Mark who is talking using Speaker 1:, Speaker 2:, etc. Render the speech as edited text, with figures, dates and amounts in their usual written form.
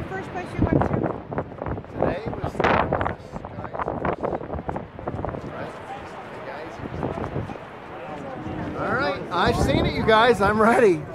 Speaker 1: first place you went to?
Speaker 2: Today was the All right, I've seen it, you guys. I'm ready.